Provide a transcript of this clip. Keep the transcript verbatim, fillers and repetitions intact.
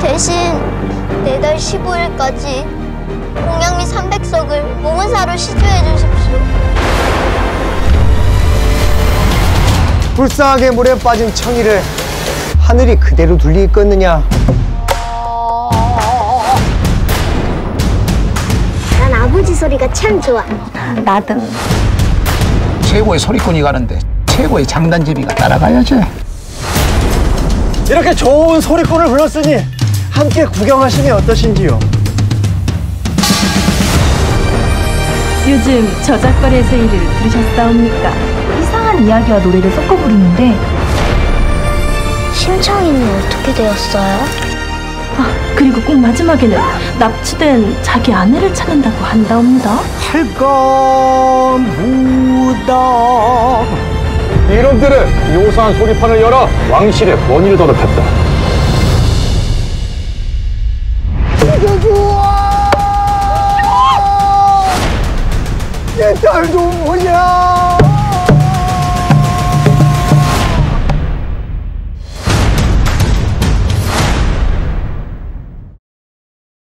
대신 내달 십오 일까지 공양미 삼백 석을 몽은사로 시주해 주십시오. 불쌍하게 물에 빠진 청이를 하늘이 그대로 둘리 껐느냐? 난 아버지 소리가 참 좋아. 나도. 최고의 소리꾼이 가는데 최고의 장단제비가 따라가야지. 이렇게 좋은 소리꾼을 불렀으니 함께 구경하시면 어떠신지요? 요즘 저작거리에서 일을 들으셨사옵니까? 이상한 이야기와 노래를 섞어 부르는데 심청이는 어떻게 되었어요? 아, 그리고 꼭 마지막에는 납치된 자기 아내를 찾는다고 한다옵니다. 할까무다. 이놈들은 요사한 소리판을 열어 왕실의 권위를 더럽혔다. 내 딸 좀 보자.